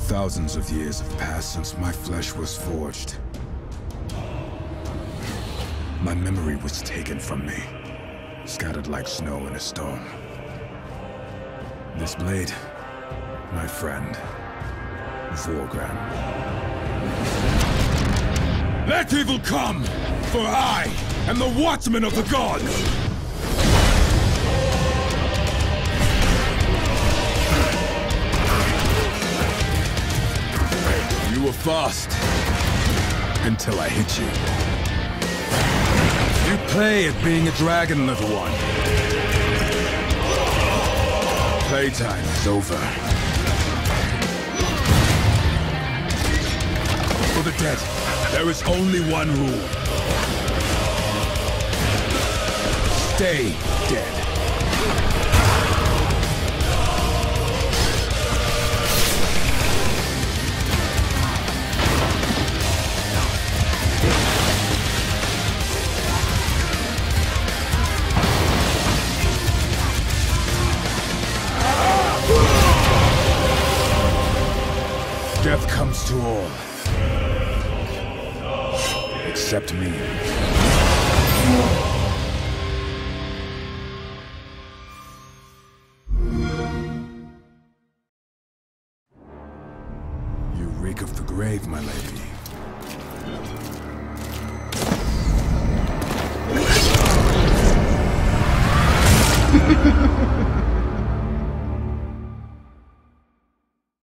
Thousands of years have passed since my flesh was forged. My memory was taken from me, scattered like snow in a storm. This blade, my friend, Vorgran. Let evil come, for I am the Watchman of the Gods! You were fast, until I hit you. You play at being a dragon, little one. Playtime is over. For the dead, there is only one rule. Stay dead. Death comes to all. Except me. You reek of the grave, my lady.